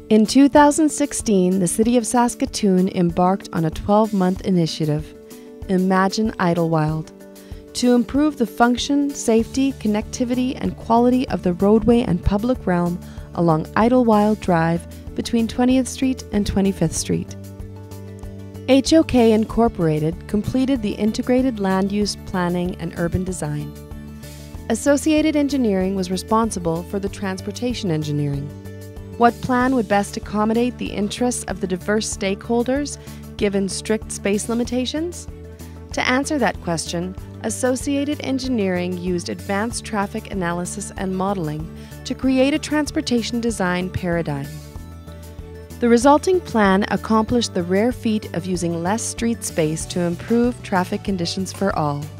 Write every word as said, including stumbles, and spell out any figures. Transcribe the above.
In two thousand sixteen, the City of Saskatoon embarked on a twelve-month initiative, Imagine Idlewild, to improve the function, safety, connectivity, and quality of the roadway and public realm along Idlewild Drive between twentieth Street and twenty-fifth Street. H O K Incorporated completed the Integrated Land Use Planning and Urban Design. Associated Engineering was responsible for the transportation engineering. What plan would best accommodate the interests of the diverse stakeholders given strict space limitations? To answer that question, Associated Engineering used advanced traffic analysis and modeling to create a transportation design paradigm. The resulting plan accomplished the rare feat of using less street space to improve traffic conditions for all.